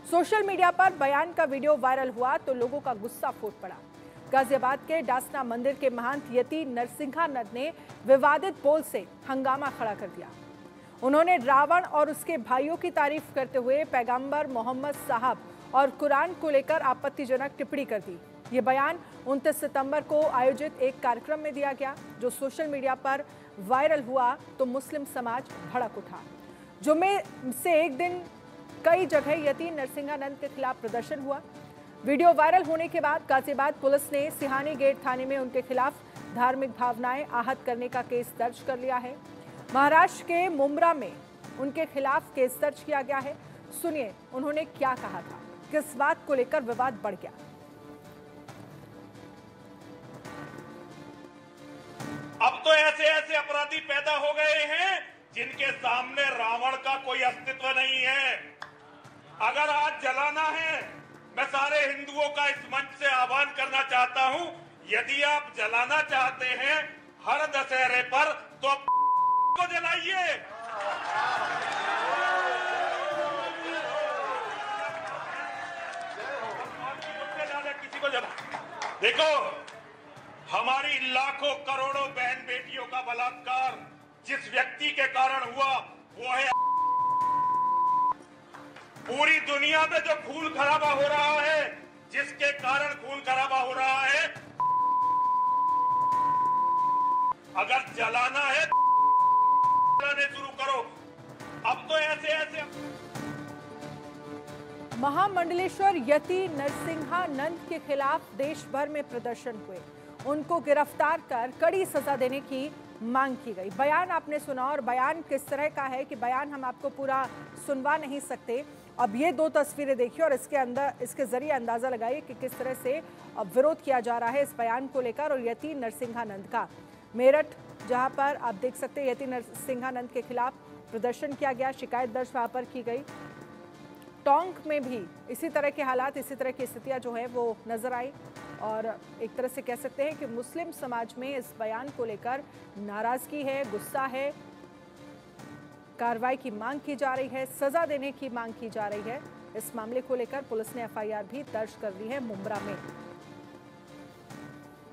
Social media पर बयान का वीडियो वायरल हुआ तो लोगों का गुस्सा फूट पड़ा। गाजियाबाद के डासना मंदिर के महंत यति नरसिंहानंद ने विवादित बोल से हंगामा खड़ा कर दिया। उन्होंने रावण और उसके भाइयों की तारीफ करते हुए पैगंबर मोहम्मद साहब और कुरान को लेकर आपत्तिजनक टिप्पणी कर दी। ये बयान 29 सितंबर को आयोजित एक कार्यक्रम में दिया गया, जो सोशल मीडिया पर वायरल हुआ तो मुस्लिम समाज भड़क उठा। जुम्मे से एक दिन कई जगह यति नरसिंहानंद के खिलाफ प्रदर्शन हुआ। वीडियो वायरल होने के बाद गाजियाबाद पुलिस ने सिहानी गेट थाने में उनके खिलाफ धार्मिक भावनाएं आहत करने का केस दर्ज कर लिया है। महाराष्ट्र के मुंब्रा में उनके खिलाफ केस दर्ज किया गया है। सुनिए उन्होंने क्या कहा था, किस बात को लेकर विवाद बढ़ गया। अब तो ऐसे ऐसे अपराधी पैदा हो गए हैं जिनके सामने रावण का कोई अस्तित्व नहीं है। अगर आज जलाना है, मैं सारे हिंदुओं का इस मंच से आह्वान करना चाहता हूं, यदि आप जलाना चाहते हैं हर दशहरे पर तो आप को जलाइए। किसी को जला। देखो, हमारी लाखों करोड़ों बहन बेटियों का बलात्कार जिस व्यक्ति के कारण हुआ वो है। पूरी दुनिया में जो खून खराबा हो रहा है, जिसके कारण खून खराबा हो रहा है, अगर जलाना है जलाने शुरू करो। अब तो ऐसे ऐसे महामंडलेश्वर यति नरसिंहानंद के खिलाफ देश भर में प्रदर्शन हुए। उनको गिरफ्तार कर कड़ी सजा देने की मांग की गई। बयान आपने सुना, और बयान किस तरह का है कि बयान हम आपको पूरा सुनवा नहीं सकते। अब ये दो तस्वीरें देखिए और इसके जरिए अंदाजा लगाइए कि किस तरह से विरोध किया जा रहा है इस बयान को लेकर। और यति नरसिंहानंद का मेरठ, जहां पर आप देख सकते हैं यति नरसिंहानंद के खिलाफ प्रदर्शन किया गया, शिकायत दर्ज वहां पर की गई। टोंक में भी इसी तरह के हालात, इसी तरह की स्थितियां जो है वो नजर आई। और एक तरह से कह सकते हैं कि मुस्लिम समाज में इस बयान को लेकर नाराजगी है, गुस्सा है, कार्रवाई की मांग की जा रही है, सजा देने की मांग की जा रही है। इस मामले को लेकर पुलिस ने एफआईआर भी दर्ज कर ली है मुंब्रा में।